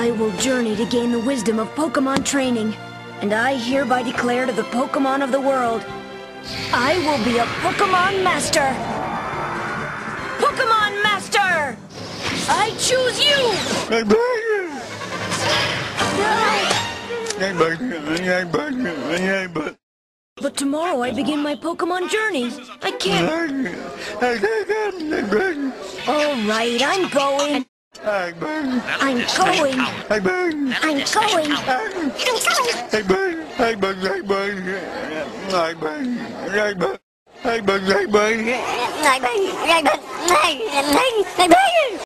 I will journey to gain the wisdom of Pokemon training. And I hereby declare to the Pokemon of the world, I will be a Pokemon Master! Pokemon Master! I choose you! But tomorrow I begin my Pokemon journey. I can't... Alright, I'm going. I'm going. I'm going.